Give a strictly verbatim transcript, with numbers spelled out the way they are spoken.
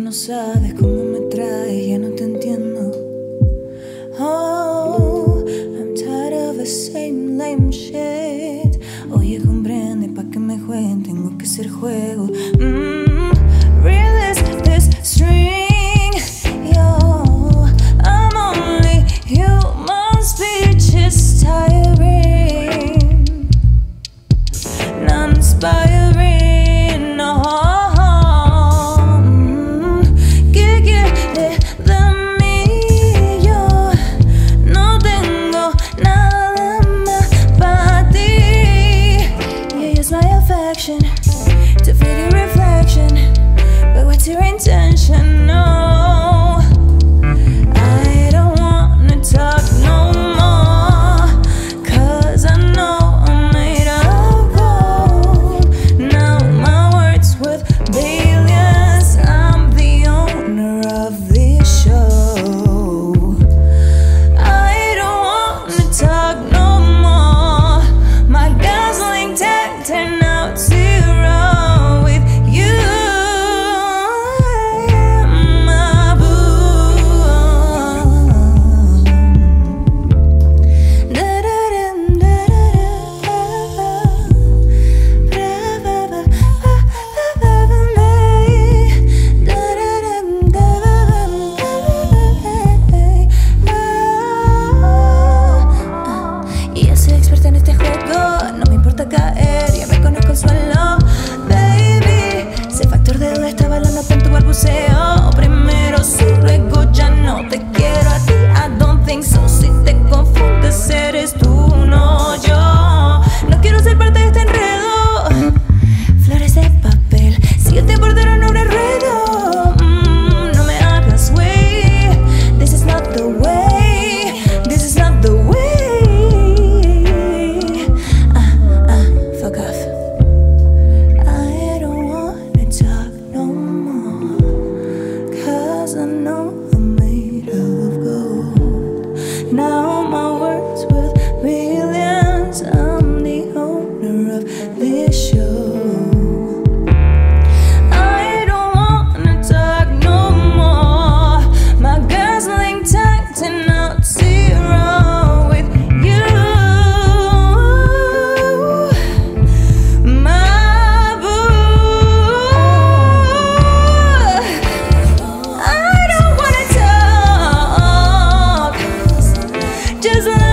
no sabes cómo me traes, ya no te entiendo. Oh, I'm tired of the same lame shit. Oye, comprende, pa' que me jueguen tengo que ser juego. mm, Release this string, yo, I'm only human, speech is tiring, non-inspiring, no. To feel your reflection, but what's your intention? No, I don't wanna talk no more, cause I know I'm made of gold. Now my words worth billions, I'm the owner of this show. I don't wanna talk no more, my gasoline tank turned out zero with you, my boo. Da da da da da. Y ya soy experta en este juego, no me importa caer, ya me conozco el suelo, baby. Sé factor de dónde está bailando con tu balbuceo. Primero sí, luego ya no te quiero a ti. I don't think so. Si te confundes, eres tú, no yo. No quiero ser parte de este enredo. Flores de papel, síguete por dentro en un enredo. Mm, no me hagas way. This is not the way. This is not the way. Fuck off. I don't wanna talk no more, cause I know I'm made of gold. Now my words worth billions, I'm the owner of this show. I don't wanna talk no more, my gasoline tank turned out zero with you, my boo. I don't wanna talk, just let